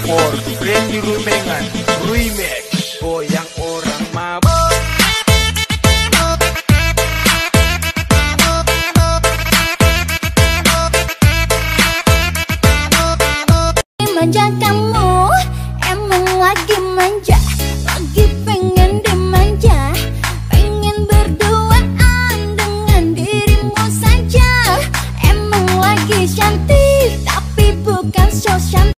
for Randy Rumengan Remix. Goyang orang mabuk. Manja kamu, emang lagi manja, lagi pengen dimanja, pengen berduaan dengan dirimu saja, emang lagi cantik.